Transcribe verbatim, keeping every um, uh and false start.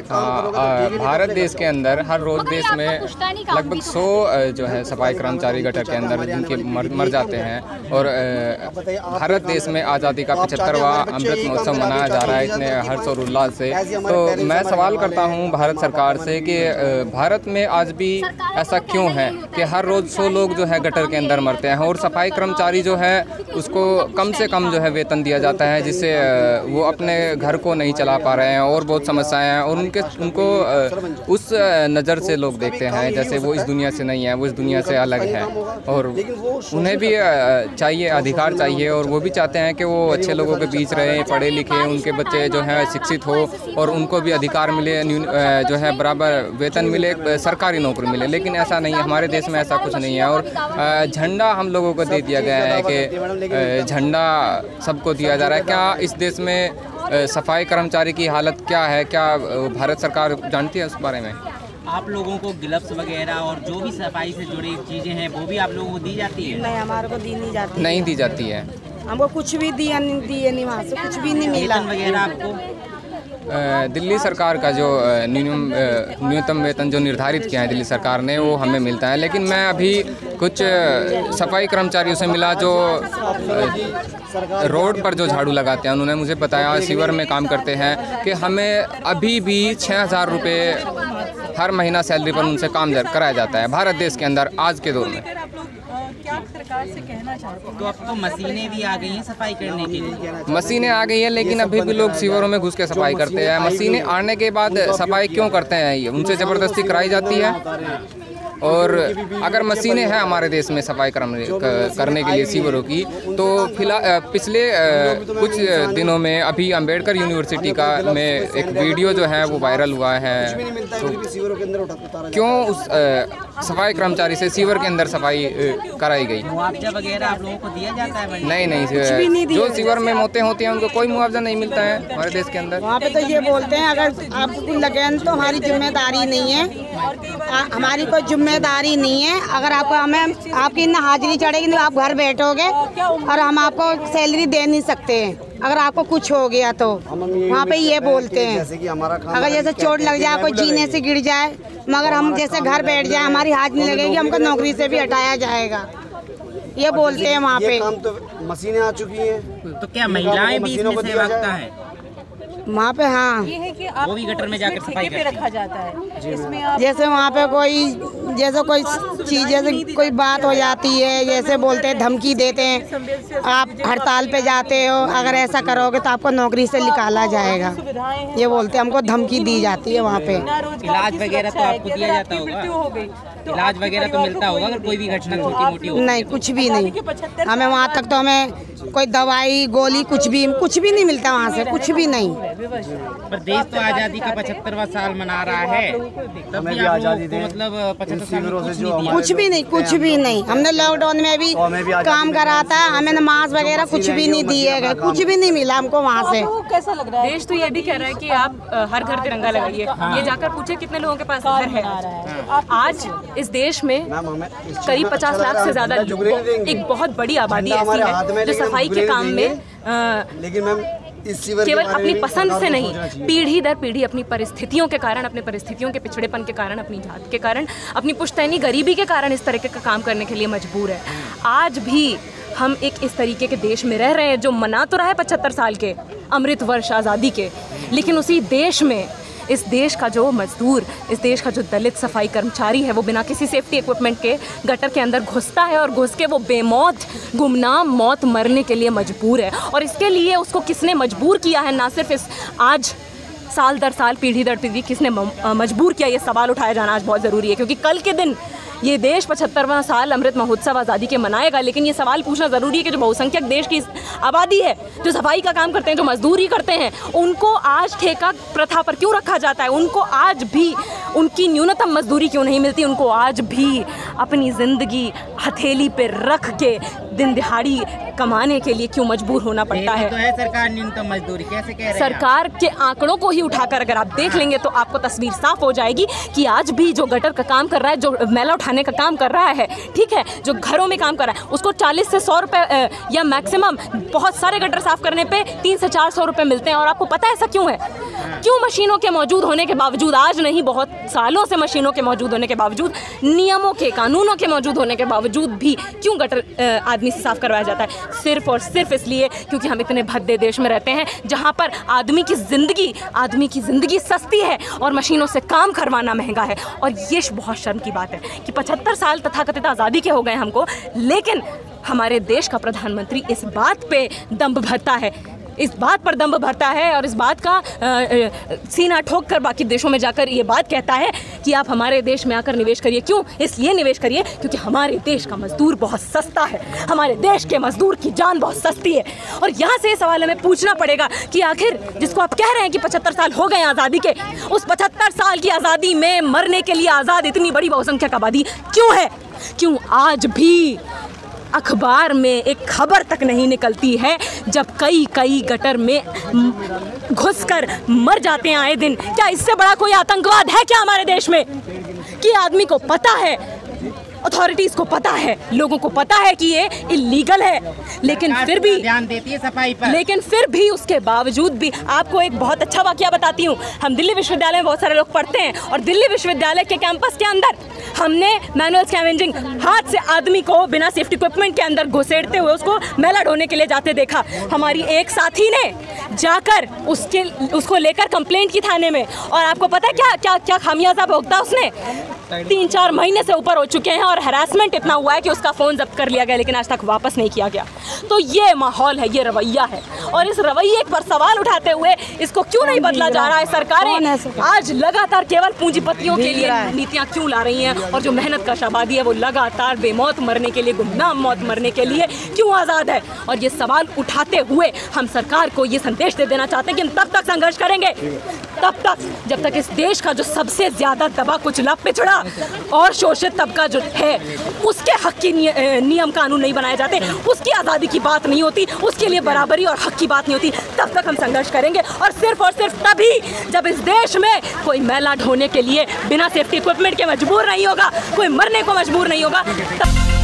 भारत देश के अंदर हर रोज़ देश में लगभग सौ जो है सफाई कर्मचारी गटर के अंदर जिनके मर, मर जाते हैं। और भारत देश में आज़ादी का पचहत्तरवां अमृत महोत्सव मनाया जा रहा है इतने हर्ष और उल्लास से। तो मैं सवाल करता हूं भारत सरकार से कि भारत में आज भी ऐसा क्यों है कि हर रोज़ सौ लोग जो है गटर के अंदर मरते हैं और सफाई कर्मचारी जो है उसको कम से कम जो है वेतन दिया जाता है, जिससे वो अपने घर को नहीं चला पा रहे हैं और बहुत समस्याएं हैं। और उनके उनको उस नज़र से लोग देखते हैं जैसे वो इस दुनिया से नहीं है, वो इस दुनिया से अलग है। और उन्हें भी चाहिए, अधिकार चाहिए, और वो भी चाहते हैं कि वो अच्छे लोगों के बीच रहें, पढ़े लिखे, उनके बच्चे जो हैं शिक्षित हो और उनको भी अधिकार मिले, जो है बराबर वेतन मिले, सरकारी नौकरी मिले। लेकिन ऐसा नहीं है, हमारे देश में ऐसा कुछ नहीं है। और झंडा हम लोगों को दे दिया गया है कि झंडा सबको दिया जा रहा है। क्या इस देश में सफाई कर्मचारी की हालत क्या है, क्या भारत सरकार जानती है उस बारे में? आप लोगों को ग्लव्स वगैरह और जो भी सफाई से जुड़ी चीज़ें हैं वो भी आप लोगों को दी जाती है? नहीं, हमारे को दी नहीं जाती। नहीं दी जाती है, हमको कुछ भी दिया नहीं, दिए नहीं, वहाँ से कुछ भी नहीं मिला वगैरह आपको। दिल्ली सरकार का जो न्यूनतम न्यूनतम वेतन जो निर्धारित किया है दिल्ली सरकार ने, वो हमें मिलता है। लेकिन मैं अभी कुछ सफाई कर्मचारियों से मिला जो रोड पर जो झाड़ू लगाते हैं, उन्होंने मुझे बताया, सीवर में काम करते हैं, कि हमें अभी भी छः हज़ार रुपये हर महीना सैलरी पर उनसे काम कराया जाता है भारत देश के अंदर आज के दौर में। क्या सरकार से कहना चाहते हैं? तो अब तो मशीनें भी आ गई हैं सफाई करने के लिए। मशीनें आ गई हैं, लेकिन अभी भी लोग सीवरों में घुस के सफाई करते हैं। मशीनें आने के बाद सफाई क्यों करते हैं? ये उनसे ज़बरदस्ती कराई जाती है। और अगर मशीनें हैं हमारे देश में सफाई करने के लिए सीवरों की, तो फिलहाल पिछले कुछ दिनों में अभी अंबेडकर यूनिवर्सिटी का में एक वीडियो जो है वो वायरल हुआ है। तो क्यों उस सफाई कर्मचारी से सीवर के अंदर सफाई कराई गई? मुआवजा वगैरह आप लोगों को दिया जाता है? नहीं नहीं, जो सीवर में मौतें होती हैं उनको कोई मुआवजा नहीं मिलता है हमारे देश के अंदर। वहाँ पे तो ये बोलते हैं अगर आपको लगन तो हमारी जिम्मेदारी नहीं है, हमारी कोई जिम्मेदारी नहीं है। अगर आपको हमें आपकी ना हाजिरी चढ़ेगी तो आप घर बैठोगे और हम आपको सैलरी दे नहीं सकते हैं अगर आपको कुछ हो गया तो। वहाँ पे ये बोलते हैं अगर जैसे चोट लग जाए, कोई जीने से गिर जाए, मगर हम जैसे घर बैठ जाए हमारी हाजिरी नहीं लगेगी, हमको नौकरी से भी हटाया जाएगा, ये बोलते हैं वहाँ पे। तो मशीनें आ चुकी हैं, तो क्या महिलाएं भी इसमें सेवकता है वहाँ पे? हाँ, ये है कि आप वो भी गटर में जाकर सफाई पे रखा जाता है। इसमें आप जैसे वहाँ पे कोई जैसे कोई चीज़ जैसे कोई बात हो जाती है, जैसे बोलते हैं, धमकी देते हैं, आप हड़ताल पे जाते हो, अगर ऐसा करोगे तो आपको नौकरी से निकाला जाएगा, ये बोलते हैं, हमको धमकी दी जाती है वहाँ पे। इलाज वगैरह तो आपको दिया जाता होगा? इलाज वगैरह तो मिलता होगा अगर कोई भी घटना छोटी मोटी हो? नहीं, कुछ भी नहीं, हमें वहाँ तक तो हमें कोई दवाई गोली कुछ भी कुछ भी नहीं मिलता वहाँ से, कुछ भी नहीं। पर देश तो आज़ादी का पचहत्तरवां साल मना रहा है, तब भी आप लोगों को मतलब पचहत्तर साल में कुछ नहीं दिया? कुछ भी नहीं, कुछ भी नहीं। हमने लॉकडाउन में भी काम करा था, हमें मास्क वगैरह कुछ भी नहीं दिए गए, कुछ भी नहीं मिला हमको वहाँ से। कैसा लग रहा है? देश तो ये भी कह रहा है कि आप हर घर तिरंगा लगाइए। ये जाकर पूछे कितने लोगों के पास घर है। आज इस देश में करीब पचास लाख से ज्यादा एक बहुत बड़ी आबादी ऐसी है जो सफाई के काम में लेकिन मैम केवल अपनी पसंद से नहीं, पीढ़ी दर पीढ़ी अपनी परिस्थितियों के कारण, अपने परिस्थितियों के पिछड़ेपन के कारण, अपनी जात के कारण, अपनी पुश्तैनी गरीबी के कारण इस तरीके का काम करने के लिए मजबूर है। आज भी हम एक इस तरीके के देश में रह रहे हैं जो मना तो रहा है पचहत्तर साल के अमृत वर्ष आज़ादी के, लेकिन उसी देश में इस देश का जो मजदूर, इस देश का जो दलित सफाई कर्मचारी है, वो बिना किसी सेफ्टी इक्विपमेंट के गटर के अंदर घुसता है और घुस के वो बेमौत गुमनाम मौत मरने के लिए मजबूर है। और इसके लिए उसको किसने मजबूर किया है? ना सिर्फ इस आज साल दर साल, पीढ़ी दर पीढ़ी किसने मजबूर किया, ये सवाल उठाया जाना आज बहुत ज़रूरी है। क्योंकि कल के दिन ये देश पचहत्तरवां साल अमृत महोत्सव आज़ादी के मनाएगा, लेकिन ये सवाल पूछना ज़रूरी है कि जो बहुसंख्यक देश की आबादी है, जो सफाई का काम करते हैं, जो मजदूरी करते हैं, उनको आज ठेका प्रथा पर क्यों रखा जाता है? उनको आज भी उनकी न्यूनतम मजदूरी क्यों नहीं मिलती? उनको आज भी अपनी ज़िंदगी हथेली पे रख के दिन दिहाड़ी कमाने के लिए क्यों मजबूर होना पड़ता है। तो है सरकार न्यूनतम मजदूरी, कैसे कह रहे हैं सरकार के आंकड़ों को ही उठाकर अगर आप देख लेंगे तो आपको तस्वीर साफ हो जाएगी कि आज भी जो गटर का काम कर रहा है, जो मैला उठाने का काम कर रहा है, ठीक है, जो घरों में काम कर रहा है, उसको चालीस से सौ रुपये या मैक्सिमम बहुत सारे गटर साफ करने पे तीन से चार सौ रुपये मिलते हैं। और आपको पता है ऐसा क्यों है? क्यों? मशीनों के मौजूद होने के बावजूद, आज नहीं बहुत सालों से मशीनों के मौजूद होने के बावजूद, नियमों के, कानूनों के मौजूद होने के बावजूद भी क्यों गटर आदमी से साफ करवाया जाता है? सिर्फ और सिर्फ इसलिए क्योंकि हम इतने भद्दे देश में रहते हैं जहाँ पर आदमी की ज़िंदगी आदमी की ज़िंदगी सस्ती है और मशीनों से काम करवाना महंगा है। और ये बहुत शर्म की बात है कि पचहत्तर साल तथाकथित आज़ादी के हो गए हमको, लेकिन हमारे देश का प्रधानमंत्री इस बात पे दंभ भरता है, इस बात पर दंभ भरता है और इस बात का आ, आ, सीना ठोक कर बाकी देशों में जाकर ये बात कहता है कि आप हमारे देश में आकर निवेश करिए। क्यों? इसलिए निवेश करिए क्योंकि हमारे देश का मजदूर बहुत सस्ता है, हमारे देश के मजदूर की जान बहुत सस्ती है। और यहाँ से ये सवाल हमें पूछना पड़ेगा कि आखिर जिसको आप कह रहे हैं कि पचहत्तर साल हो गए आज़ादी के, उस पचहत्तर साल की आज़ादी में मरने के लिए आज़ाद इतनी बड़ी बहुसंख्यक आबादी क्यों है? क्यों आज भी अखबार में एक खबर तक नहीं निकलती है जब कई कई गटर में घुसकर मर जाते हैं आए दिन? क्या इससे बड़ा कोई आतंकवाद है क्या हमारे देश में? कि आदमी को पता है, अथॉरिटीज़ को पता है, लोगों को पता है कि ये इलीगल है, लेकिन फिर भी ध्यान देती है सफाई पर। लेकिन फिर भी उसके बावजूद भी आपको एक बहुत अच्छा वाकया बताती हूँ। हम दिल्ली विश्वविद्यालय में बहुत सारे लोग पढ़ते हैं और दिल्ली विश्वविद्यालय के कैंपस के अंदर हमने मैनुअल स्कैवेंजिंग, हाथ से आदमी को बिना सेफ्टी इक्विपमेंट के अंदर घुसेड़ते हुए उसको मैला ढोने के लिए जाते देखा। हमारी एक साथी ने जाकर उसके उसको लेकर कंप्लेंट की थाने में, और आपको पता है क्या क्या क्या खामियाजा भुगता उसने? तीन चार महीने से ऊपर हो चुके हैं और हैरासमेंट इतना हुआ है कि उसका फ़ोन जब्त कर लिया गया, लेकिन आज तक वापस नहीं किया गया। तो ये माहौल है, ये रवैया है, और इस रवैये पर सवाल उठाते हुए इसको क्यों नहीं बदला जा रहा है? सरकारें आज लगातार केवल पूंजीपतियों के लिए नीतियाँ क्यों ला रही हैं और जो मेहनत कश आबादी है वो लगातार बेमौत मरने के लिए, गुमनाम मौत मरने के लिए क्यों आज़ाद है? और ये सवाल उठाते हुए हम सरकार को ये संदेश दे देना चाहते हैं कि हम तब तक संघर्ष करेंगे, तब तक जब तक इस देश का जो सबसे ज़्यादा दबा कुचला पिछड़ा और शोषित तबका जो है उसके हक की नियम कानून नहीं बनाए जाते, उसकी आज़ादी की बात नहीं होती, उसके लिए बराबरी और हक की बात नहीं होती, तब तक हम संघर्ष करेंगे। और सिर्फ और सिर्फ तभी जब इस देश में कोई मैला ढोने के लिए बिना सेफ्टी इक्विपमेंट के मजबूर नहीं होगा, कोई मरने को मजबूर नहीं होगा, तब